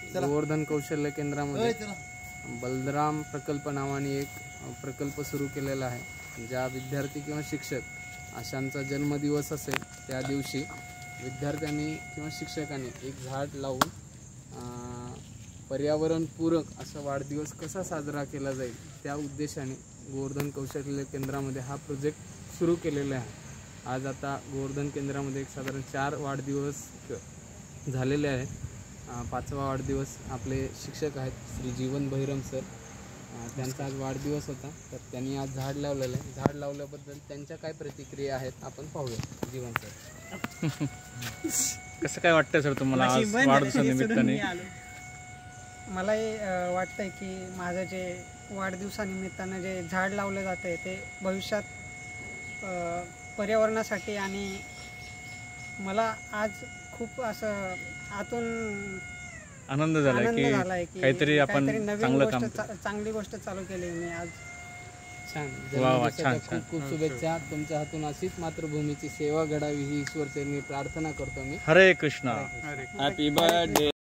गोवर्धन कौशल्य केंद्रामध्ये बलराम प्रकल्प नावाने एक प्रकल्प सुरू केलेला आहे। ज्या विद्यार्थी किंवा शिक्षक अशांचा जन्मदिवस असेल त्या दिवशी विद्यार्थ्यांनी किंवा शिक्षकांनी एक झाड लावून पर्यावरणपूरक असा वाढदिवस कसा साजरा केला जाईल त्या उद्देशाने गोवर्धन कौशल्य केंद्रामध्ये हा प्रोजेक्ट सुरू केलेला आहे। आज आता गोवर्धन केंद्रामध्ये एक साधारण 4 वाढदिवस झालेले आहेत। 5वा वाढदिवस आपले शिक्षक आहेत श्री जीवन भैरम सर, त्यांचा आज वाढदिवस होता, तर त्यांनी आज झाड लावलेलं आहे। झाड लावल्याबद्दल त्यांच्या काय प्रतिक्रिया आहेत आपण पाहूया। जीवन सर, कसं काय वाटतं सर तुम्हाला आज वाढदिवसानिमित्ताने? मलाही वाटतंय की माझं जे वाढदिवसानिमित्तानं जे झाड लावलं जातं आहे ते भविष्यात पर्यावरणासाठी, आणि मला आज खूप असं आतून आनंद झाला की काहीतरी आपण चांगली गोष्ट चालू केली मी आज। छान, खूप खूप शुभेच्छा। तुमच्या हातून अशीच मातृभूमीची सेवा घडावी ही ईश्वर चरणी प्रार्थना करतो मी। हरे कृष्णा, हॅपी बर्थडे।